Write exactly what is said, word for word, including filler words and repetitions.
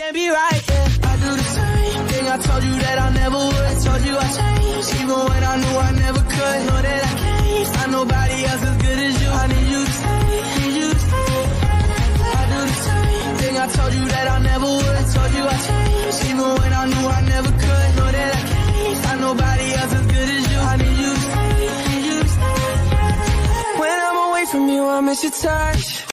can't be right, yeah. I do the same thing I told you that I never would. I told you I changed, even when I knew I never could. Know that I can't find nobody else as good as you. I need you to stay, need you to stay. I do the same thing I told you that I never would. I told you I changed, even when I knew I never could. Know that I can't find nobody else as good as you. I need you to stay, need you to stay. When I'm away from you, I miss your touch.